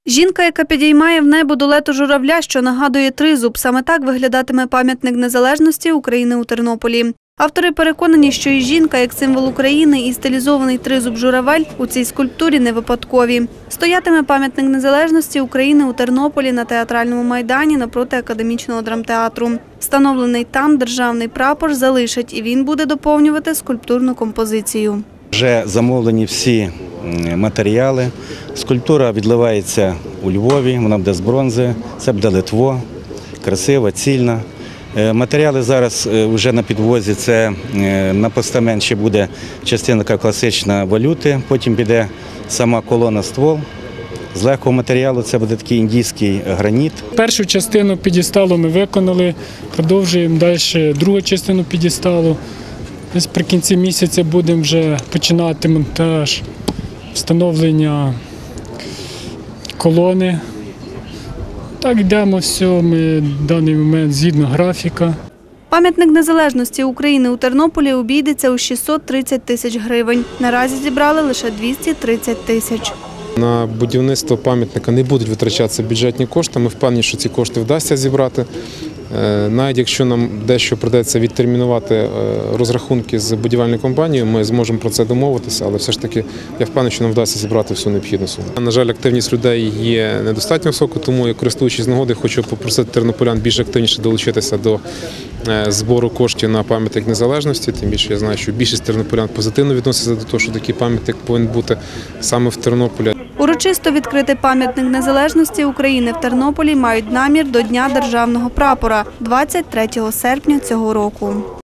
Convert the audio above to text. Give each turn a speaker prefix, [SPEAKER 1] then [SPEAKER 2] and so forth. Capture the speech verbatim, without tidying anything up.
[SPEAKER 1] Жінка, яка підіймає в небо долету журавля, що нагадує тризуб. Саме так виглядатиме пам'ятник незалежності України у Тернополі. Автори переконані, що і жінка, як символ України, і стилізований тризуб-журавель у цій скульптурі не випадкові. Стоятиме пам'ятник незалежності України у Тернополі на театральному майдані напроти академічного драмтеатру. Встановлений там державний прапор залишать, і він буде доповнювати скульптурну композицію.
[SPEAKER 2] Вже замовлені всі матеріали. Скульптура відливається у Львові, вона буде з бронзи, це буде Литво, красива, цільна. Матеріали зараз вже на підвозі, це на постамент ще буде частина класична валюти, потім піде сама колона ствол. З легкого матеріалу це буде такий індійський граніт.
[SPEAKER 3] Першу частину підісталу ми виконали, продовжуємо далі другу частину підісталу. Десь при кінці місяця будемо вже починати монтаж, встановлення колони. Так йдемо все, ми в даний момент згідно графіка.
[SPEAKER 1] Пам'ятник незалежності України у Тернополі обійдеться у шістсот тридцять тисяч гривень. Наразі зібрали лише двісті тридцять тисяч.
[SPEAKER 4] На будівництво пам'ятника не будуть витрачатися бюджетні кошти. Ми впевнені, що ці кошти вдасться зібрати. Навіть якщо нам дещо придеться відтермінувати розрахунки з будівельною компанією, ми зможемо про це домовитися, але все ж таки я впевнений, що нам вдасться зібрати всю необхідну суму. На жаль, активність людей є недостатньо високою, тому я, користуючись нагодою, хочу попросити тернополян більш активніше долучитися до збору коштів на пам'ятник незалежності. Тим більше я знаю, що більшість тернополян позитивно відноситься до того, що такий пам'ятник повинен бути саме в Тернополі.
[SPEAKER 1] Урочисто відкрити пам'ятник незалежності України в Тернополі мають намір до Дня державного прапора – двадцять третього серпня цього року.